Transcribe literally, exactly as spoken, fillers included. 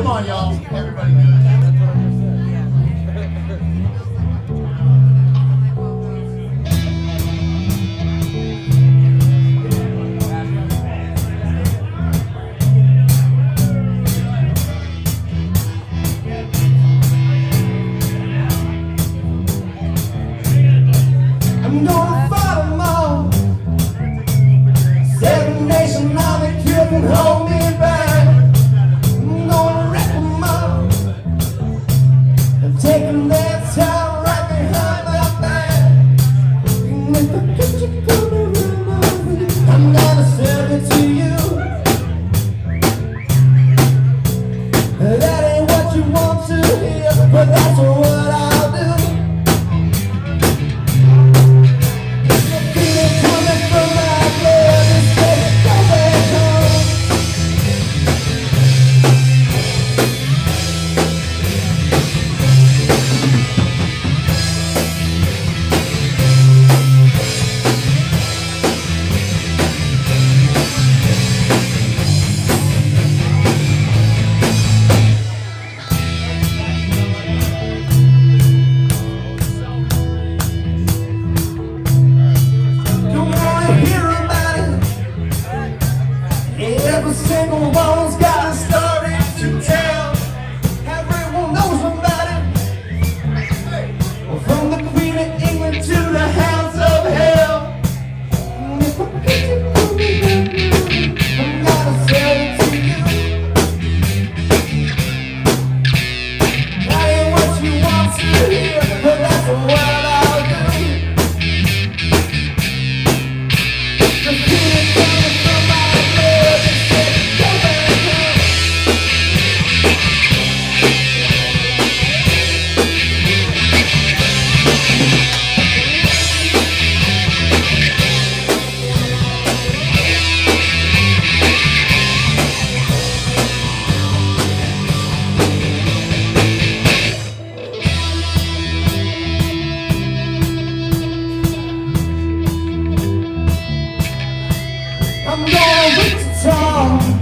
on, y'all. Everybody knows. I'm gonna fight them all. Seven Nation Army couldn't hold me back. I'm gonna wreck them all and take them their time right behind my back. And if I get you coming around my way, I'm gonna serve it to you. That ain't what you want to hear, but that's what I'll do. Every single one's got a story to tell. Everyone knows about it. From the Queen of England to the hounds of hell. And if I get you coming down, I'm gonna sell it to you. That ain't what you want to hear, but that's what I'll do. The feeling coming from my blood. I'm gonna reach the top.